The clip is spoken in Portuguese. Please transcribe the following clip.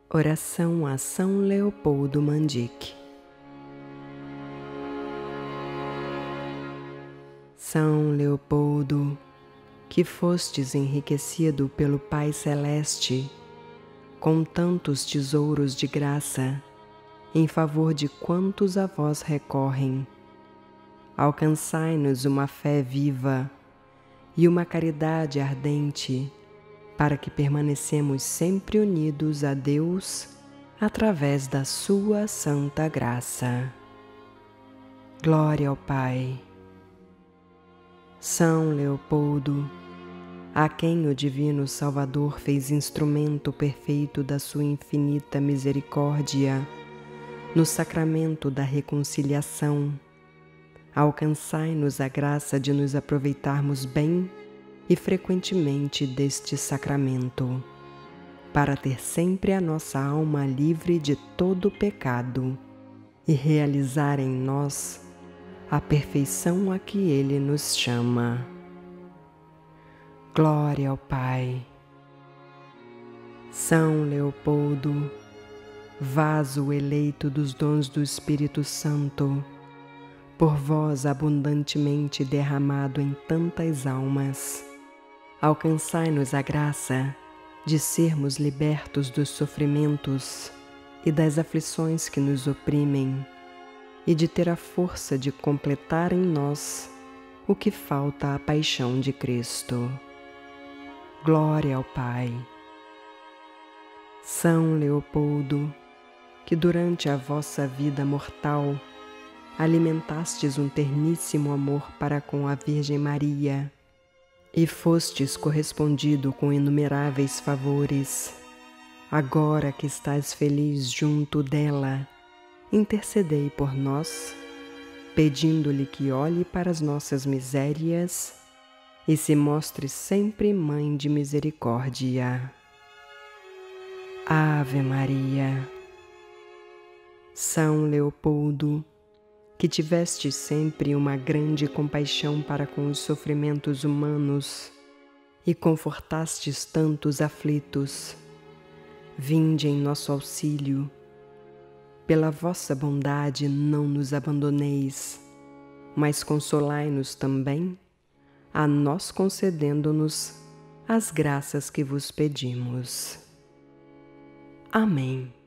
Oração a São Leopoldo Mandic. São Leopoldo, que fostes enriquecido pelo Pai Celeste com tantos tesouros de graça em favor de quantos a vós recorrem, alcançai-nos uma fé viva e uma caridade ardente, para que permanecemos sempre unidos a Deus através da sua santa graça. Glória ao Pai. São Leopoldo, a quem o Divino Salvador fez instrumento perfeito da sua infinita misericórdia no sacramento da reconciliação, alcançai-nos a graça de nos aproveitarmos bem e frequentemente deste sacramento, para ter sempre a nossa alma livre de todo pecado e realizar em nós a perfeição a que Ele nos chama. Glória ao Pai. São Leopoldo, vaso eleito dos dons do Espírito Santo, por vós abundantemente derramado em tantas almas, alcançai-nos a graça de sermos libertos dos sofrimentos e das aflições que nos oprimem, e de ter a força de completar em nós o que falta à paixão de Cristo. Glória ao Pai. São Leopoldo, que durante a vossa vida mortal alimentastes um terníssimo amor para com a Virgem Maria, e fostes correspondido com inumeráveis favores, agora que estás feliz junto dela, intercedei por nós, pedindo-lhe que olhe para as nossas misérias e se mostre sempre Mãe de misericórdia. Ave Maria. São Leopoldo, que tiveste sempre uma grande compaixão para com os sofrimentos humanos e confortastes tantos aflitos, vinde em nosso auxílio. Pela vossa bondade não nos abandoneis, mas consolai-nos também, a nós concedendo-nos as graças que vos pedimos. Amém.